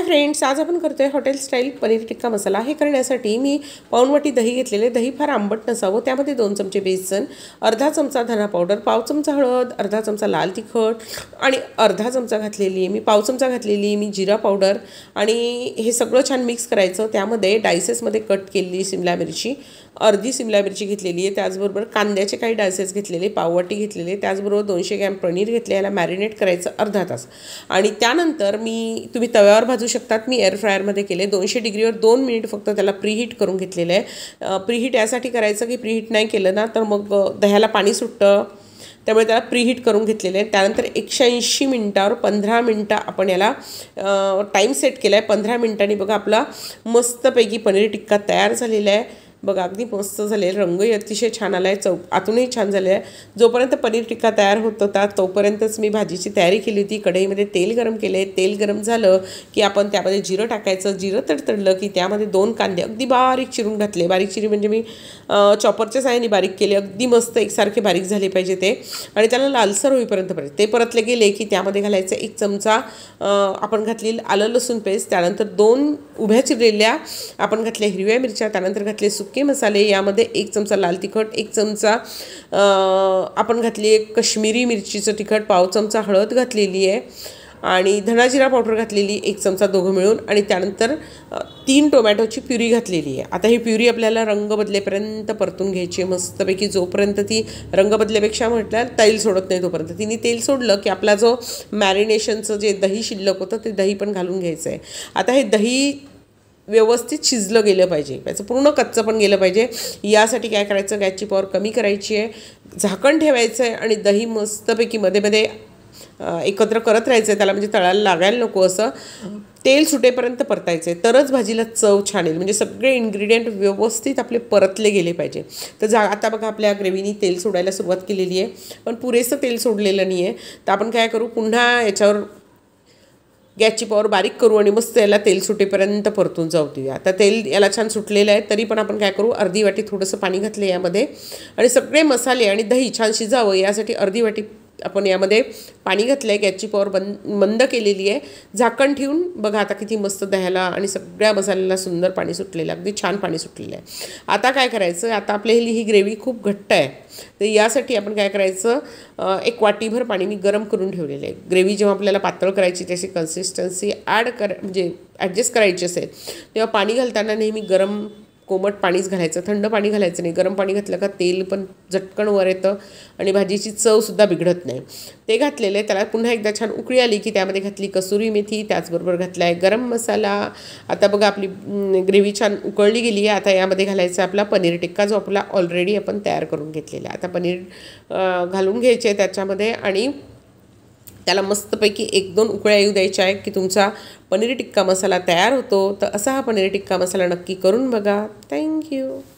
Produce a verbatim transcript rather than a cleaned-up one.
Friends, आज आपण करतोय हॉटेल स्टाईल पनीर टिक्का मसाला। हे करण्यासाठी मी पाऊण वाटी दही घेतलेले। दही फार आंबट नसावं, त्यामध्ये दोन चमचे बेसन, अर्धा चमचा धना पावडर, पाव चमचा हळद, अर्धा चमचा लाल तिखट आणि अर्धा चमचा घातलेली आहे मी पाव चमचा घातलेली मी जिरा पावडर। आणि हे सगळं छान मिक्स करायचं। त्यामध्ये डायसेसमध्ये कट केलेली शिमला मिरची, अर्धी शिमला मिरची घेतलेली आहे, त्याचबरोबर कांद्याचे काही डायसेस घेतलेले, पाववाटी घेतलेले, त्याचबरोबर दोनशे ग्रॅम पनीर घेतले। याला मॅरिनेट करायचं अर्धा तास। आणि त्यानंतर मी तुम्ही तव्यावर भाजू शकतात, मी एअर फ्रायरमध्ये केले। दोनशे डिग्रीवर दोन मिनिट फक्त त्याला प्रीहीट करून घेतलेलं आहे। प्रीहीट यासाठी करायचं की प्रीहीट नाही केलं ना तर मग दह्याला पाणी सुटतं, त्यामुळे त्याला प्रीहीट करून घेतलेले आहे। त्यानंतर एकशे ऐंशी मिनटावर पंधरा मिनटं आपण याला टाईम सेट केला आहे। पंधरा मिनटांनी बघा आपला मस्तपैकी पनीर टिक्का तयार झालेला आहे। बघा अगदी मस्त झाले, रंगही अतिशय छान आला आहे, चौ आतूनही छान झाले आहे। जोपर्यंत पनीर टिक्का तयार होत होता तोपर्यंतच मी भाजीची तयारी केली होती। कढईमध्ये तेल गरम केले, तेल गरम झालं की आपण त्यामध्ये जिरं टाकायचं। जिरं तडतडलं की त्यामध्ये दोन कांदे अगदी बारीक चिरून घातले। बारीक चिरी म्हणजे मी चॉपरच्या साहाय्याने बारीक केले, अगदी मस्त एकसारखे बारीक झाले पाहिजे ते। आणि त्याला लालसर होईपर्यंत पाहिजे ते परतले गेले की त्यामध्ये घालायचं एक चमचा आपण घातलेली आलं लसूण पेस्ट, त्यानंतर दोन उभ्या चिरलेल्या आपण घातल्या हिरव्या मिरच्या, त्यानंतर घातले सुके मसाले, यामध्ये एक चमचा लाल तिखट, एक चमचा आपण घातली एक कश्मीरी मिरचीचं तिखट, पाव चमचा हळद घातलेली आहे आणि धना जिरा पावडर घातलेली एक चमचा दोघं मिळून, आणि त्यानंतर तीन टोमॅटोची प्युरी घातलेली आहे। आता ही प्युरी आपल्याला रंग बदलेपर्यंत परतून घ्यायची आहे मस्तपैकी। जोपर्यंत ती रंग बदलेपेक्षा म्हटलं तेल सोडत नाही तोपर्यंत। तिने तेल सोडलं की आपला जो मॅरिनेशनचं जे दही शिल्लक होतं ते दही पण घालून घ्यायचं आहे। आता हे दही व्यवस्थित शिजलं गेलं पाहिजे, त्याचं पूर्ण कच्चं पण गेलं पाहिजे। यासाठी काय करायचं, गॅसची पॉवर कमी करायची आहे, झाकण ठेवायचं आहे आणि दही मस्तपैकी मध्ये मध्ये एकत्र करत राहायचं आहे त्याला, म्हणजे तळायला लागायला नको असं तेल सुटेपर्यंत परतायचं आहे, तरच भाजीला चव छान येईल। म्हणजे सगळे इन्ग्रेडियंट व्यवस्थित आपले परतले गेले पाहिजे। तर जा आता बघा आपल्या ग्रेव्हीनी तेल सोडायला सुरुवात केलेली आहे, पण पुरेसं तेल सोडलेलं नाही आहे। तर आपण काय करू, पुन्हा याच्यावर गॅसची पॉवर बारीक करू आणि मस्त याला तेल सुटेपर्यंत परतून जाऊ देऊया। आता तेल याला छान सुटलेलं आहे, तरी पण आपण काय करू, अर्धी वाटी थोडंसं पाणी घातलं यामध्ये आणि सगळे मसाले आणि दही छान शिजावं यासाठी अर्धी वाटी आपण यामध्ये पाणी घातलं आहे। गॅसची पॉवर बंद मंद केलेली आहे, झाकण ठेवून बघा आता किती मस्त दह्याला आणि सगळ्या मसाल्याला सुंदर पाणी सुटलेलं आहे, अगदी छान पाणी सुटलेलं आहे। आता काय करायचं, आता आपली ही ग्रेव्ही खूप घट्ट आहे, तर यासाठी आपण काय करायचं, एक वाटीभर पाणी मी गरम करून ठेवलेलं आहे। ग्रेव्ही जेव्हा आपल्याला पातळ करायची त्याची कन्सिस्टन्सी ॲड कर म्हणजे ॲडजस्ट करायची असेल तेव्हा पाणी घालताना नेहमी गरम कोमट पाणीच घालायचं, थंड पाणी घालायचं नाही। गरम पाणी घातलं का तेल पण झटकन वर येतं आणि भाजीची चवसुद्धा बिघडत नाही। ते घातलेलं आहे, त्याला पुन्हा एकदा छान उकळी आली की त्यामध्ये घातली कसुरी मेथी, त्याचबरोबर घातला आहे गरम मसाला। आता बघा आपली ग्रेव्ही छान उकळली गेली आहे। आता यामध्ये घालायचा आपला पनीर टिक्का जो आपला ऑलरेडी आपण तयार करून घेतलेला आहे। आता पनीर घालून घ्यायचे त्याच्यामध्ये आणि त्याला मस्तपैकी एक दोन उकळ्या येऊ द्यायच्या आहे की तुमचा पनीर टिक्का मसाला तयार होतो। तर असा हा पनीर टिक्का मसाला नक्की करून बघा। थँक्यू।